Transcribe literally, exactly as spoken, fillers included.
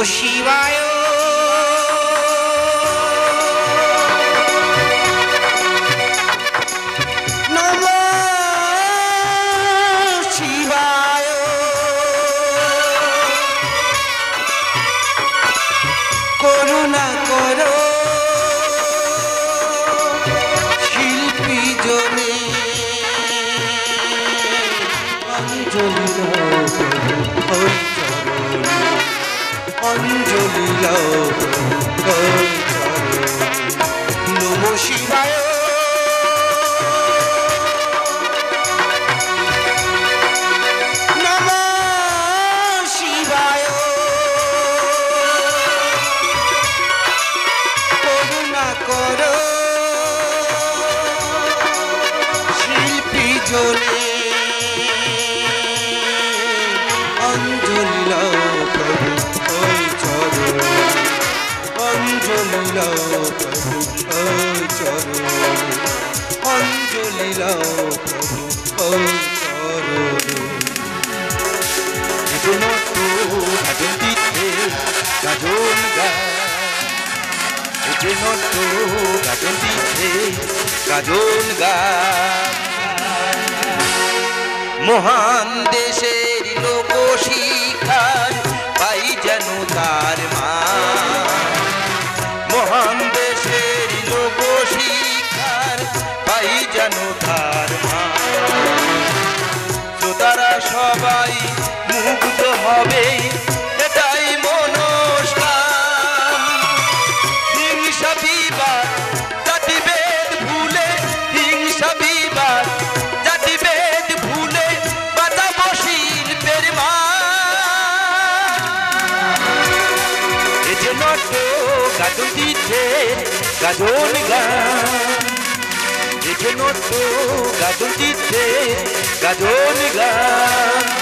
শিবায় করুণা করো শিল্পী জনে অঞ্জলি দাও ওই চরণে অঞ্জলি দাও ওই চরণে নমঃ শিবায় জনে অঞ্জলি লাও প্রভু ওই চরণে অঞ্জলি লাও প্রভু ওই চরণে অঞ্জলি লাও প্রভু ওই চরণে জীবন তো গাজন দিতে গাজন গায় জীবন তো গাজন দিতে গাজন গায় মহান দেশের লোক শিখার পাই যেন তার মা মহান দেশের লোক শিখার পাই যেন তার মা শ্রোতারা সবাই মুগ্ধ হবে এটাই মনস্কাম হিংসা বিবাদ জাতিভেদ ভুলে হিংসা বিবাদ গাজন দিতে গাজন গান এখানে তো গাজন দিতে গাজন গান